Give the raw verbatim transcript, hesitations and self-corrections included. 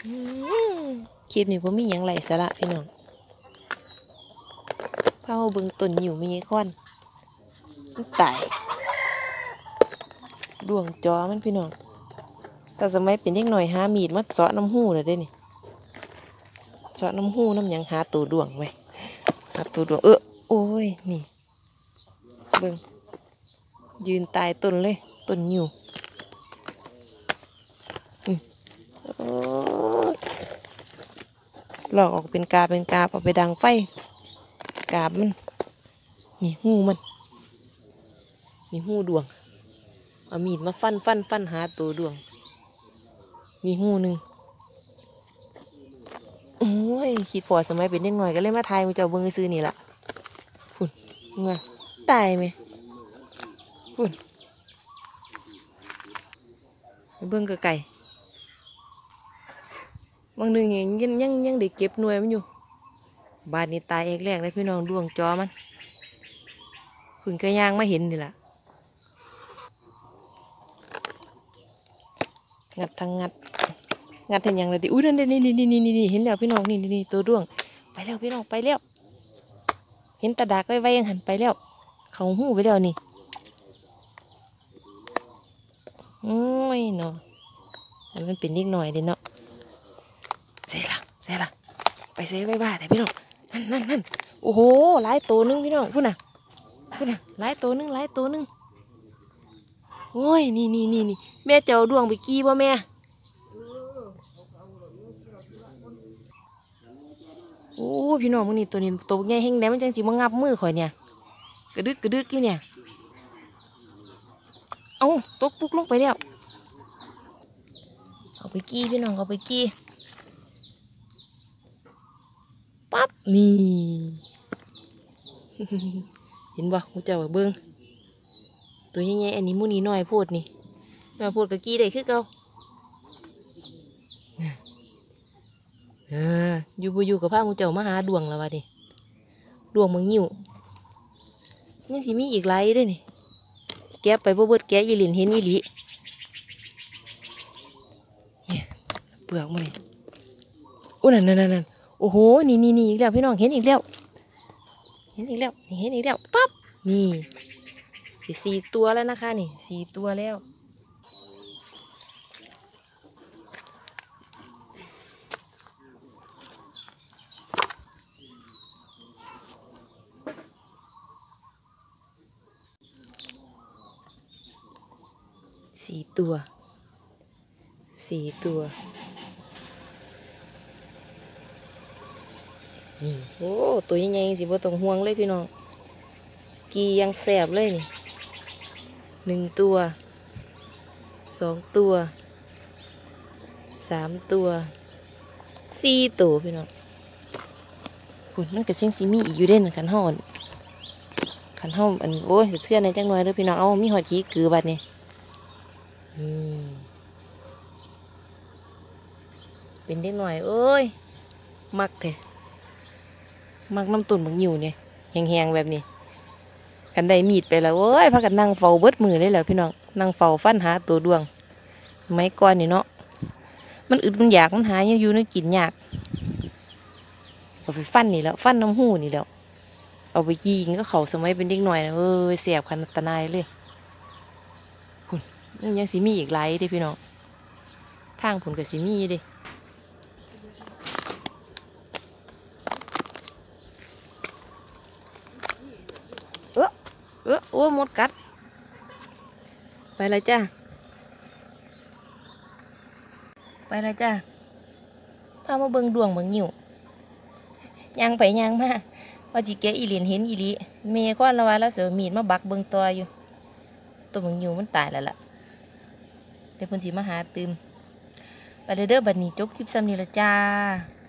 คลิปนี้ผมมีอย่างไรสาระพี่น้องพามาเบิ่งต้นหยิวมีไอ้ค้อนมันตายดวงจอมันพี่น้องแต่สมัยเป็นเด็กหน่อยหามีดมาเจาะน้ำหูเลยได้นี่เจาะน้ำหูน้ำยังหาตัวดวงไว้หาตัวดวงเออโอ้ยนี่เบิ่งยืนตายต้นเลยต้นหยิวหลอกออกเป็นกาเป็นกาเอาไปดังไฟกาบมันนี่หูมันนี่หูดวงเอามีดมาฟันฟันฟันหาตัวดวงมีหูหนึ่งโอ้ยคิดพอสมัยเป็นเด็กหน่อยก็เลยมาทายมึงจะเอาเบิ้งซื้อนี่ละพุ่นเงาตายไหมพุ่นเบิ้งกระไก่บางหนึ่งยังยังยังได้เก็บหน่วยมันอยู่บาดนี้ตายเอกแรกเลยพี่น้องดวงจอมันพึ่งกระย่างไม่เห็นนี่แหละงัดทางงัดงัดเห็นยังเลยดิอุ้ยนั่นนี่นี่นี่นี่นี่เห็นแล้วพี่น้องนี่นี่ตัวดวงไปแล้วพี่น้องไปแล้วเห็นตาดากไว้ไว้ยังหันไปแล้วเขาหูไปแล้วนี่โอ้ยเนาะมันเป็นนิดหน่อยเด้เนาะเซ่ละเซ่ละไปเซ่ไว้บ้าแต่พี่น้องนั่นนั่นนั่นโอ้โหหลายตัวนึงพี่น้องพูดนะพูดนะหลายตัวนึงหลายตัวนึงโอ้ยนี่นี่นี่นี่แม่เจ้าดวงไปกี้ป่ะแม่โอ้พี่น้องมึงนี่ตัวนี้ตัวใหญ่แห้งแดงมันจังสิมางับมือข่อยเนี่ยกระดึกกระดึกอยู่เนี่ยเอาตกปุ๊กลงไปแล้วเอาไปกี้พี่น้องเอาไปกี้ปั๊บนี่ เห็นบ่กูเจ้าเบิ้งตัวใหญ่ๆอันนี้มูนี่น้อยโพดนี่น้อยโพดกะกี้ได้คือเก่าเอออยู่บ่อยู่กับพากูเจ้ามาหาดวงแล้ววะดิดวงมึงหิวยังสิมีอีกหลายด้วยนี่แกะไปบ่เบิดแกะยีหลินเห็นอีหลีเนี่ยเปลือกมันนี่โอ้นั่นนั่นนั่นโอ้โหนี่นี่นี่อีกแล้วพี่น้องเห็นอีกแล้วเห็นอีกแล้วนี่เห็นอีกแล้วปั๊บนี่สี่ตัวแล้วนะคะนี่สี่ตัวแล้วสี่ตัวสี่ตัวนี่โอ้ตัวใหญ่ๆสิบ่ต้องห่วงเลยพี่น้องกียังแสบเลยนี่หนึ่งตัวสองตัวสามตัวสี่ตัวพี่น้องคุณนั่นก็เสียงซีมีอีกอยู่เด่นขันห่อนขันห่ออันโอ้ยเทื่อนในจังหน่อยเลยพี่น้องเอามีหอดขี้กือบัดนี่นี่เป็นเด็กหน่อยเอ้ยมักเถอะมักน้ำตุ่นบางอยู่เนี่ยแห้งๆแบบนี้กันได้มีดไปแล้วเอ้ยพากันนั่งเฝ้าเบิดมือเลยแหละพี่น้องนั่งเฝ้าฟันหาตัวดวงสมัยก่อนนี่เนาะมันอึดมันอยากมันหายังอยู่นั่งกินยากก็ไปฟันนี่แล้วฟันน้ำหูนี่แล้วเอาไปยิงก็เขาสมัยเป็นเด็กหน่อยนะเอ้ยเสียบขนาดตะนายเลยหุ่นยังสิมีอีกหลายเด้พี่น้องทางผุนกับสิมีเด้เออเออโอ้มดกัดไปเลยจ้าไปเลยจ้าพามาเบิ่งดวงเบิ่งหิวยางไปยางมาว่าจีแกอีเหรียญเห็นอีลีเมย์ควันละวันแล้วเสือมีดมาบักเบิ่งตัวอยู่ตัวเบิ่งหิวมันตายแล้วล่ะเดี๋ยวเพิ่นสิมาหาตื่มไปเด้อบัดนี้จบคลิปซ้ำนี้ละจ้า